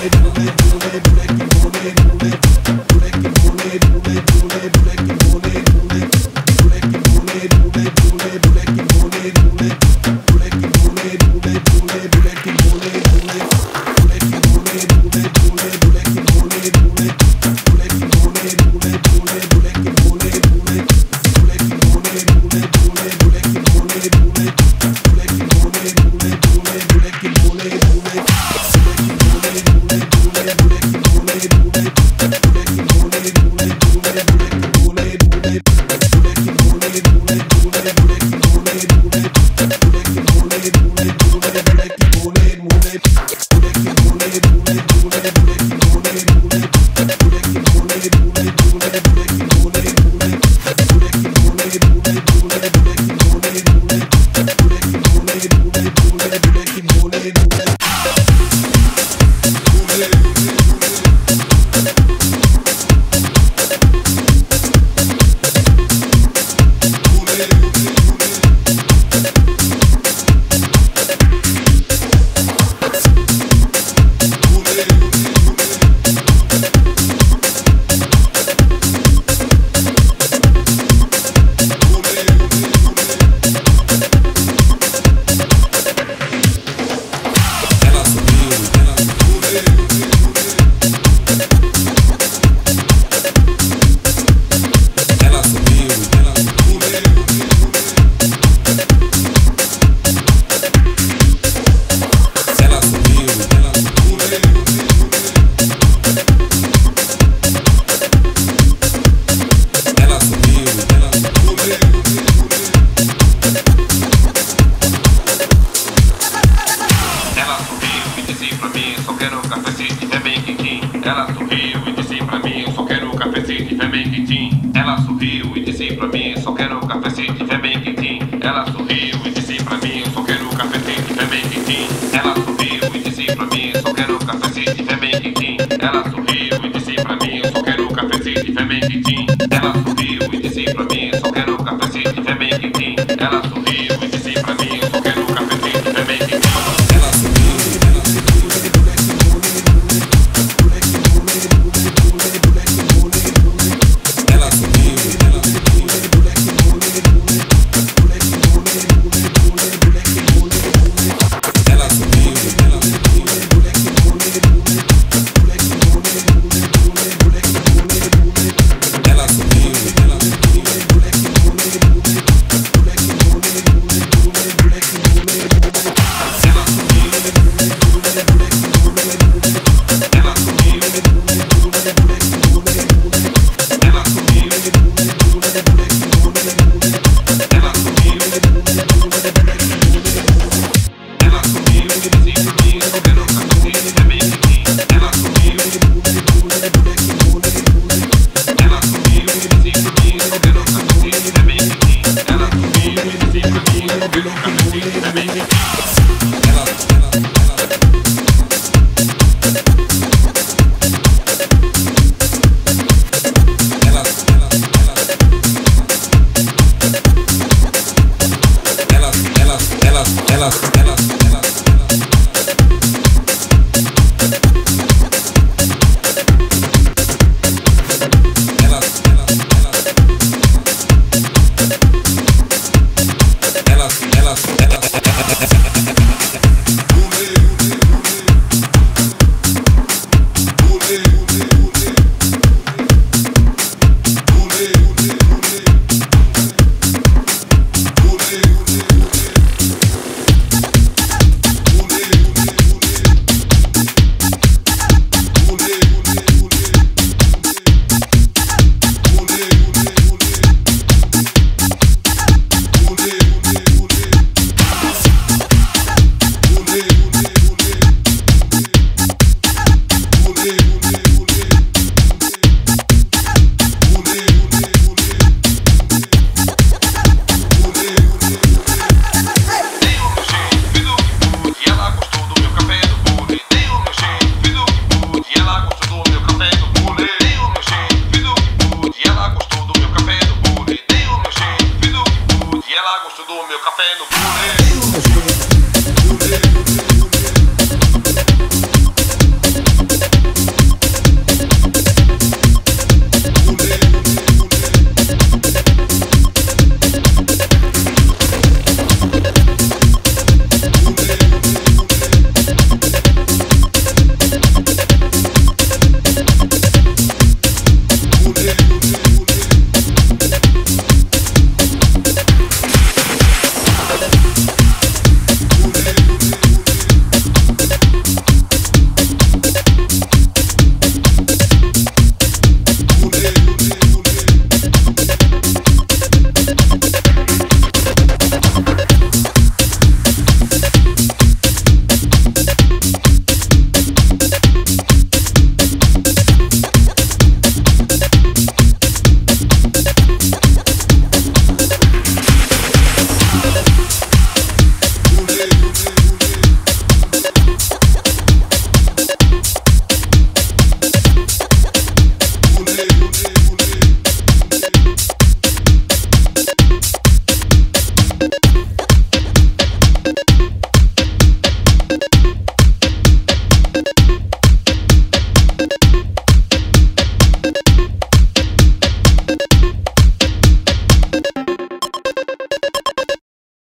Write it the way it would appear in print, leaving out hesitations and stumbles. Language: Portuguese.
Ela sorriu e disse pra mim, eu só quero café se tiver bem quentinho. Ela sorriu e disse pra mim, eu só quero café se tiver bem quentinho. Ela sorriu e disse pra mim, eu só quero café se tiver bem quentinho. Ela sorriu e disse pra mim, eu só quero café se tiver bem quentinho. Ela sorriu e disse pra mim, eu só quero café se tiver bem quentinho. Ela sorriu e disse pra mim, eu só quero café se tiver bem quentinho. Ela